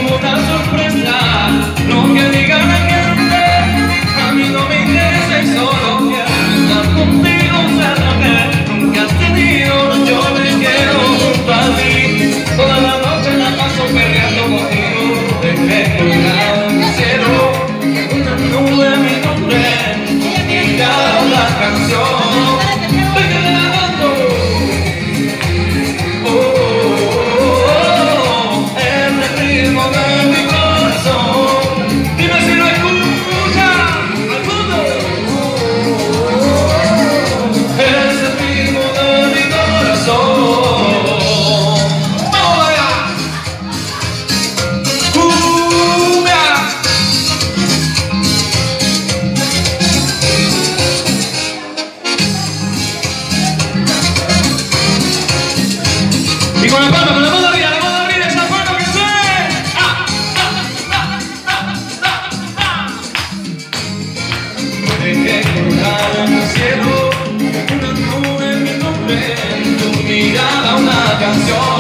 como una sorpresa. Lo que digan a a mí no me interesa y solo quiero estar contigo, ser lo que nunca has tenido. Yo me quiero junto a ti, toda la noche la paso perreando contigo. Dejé colgado en el cielo una nube de mi nombre y cada una canción. Y con la mano arriba, esa mano que suene. Dejé colgado en el cielo una nube en mi nombre, en tu mirada una canción.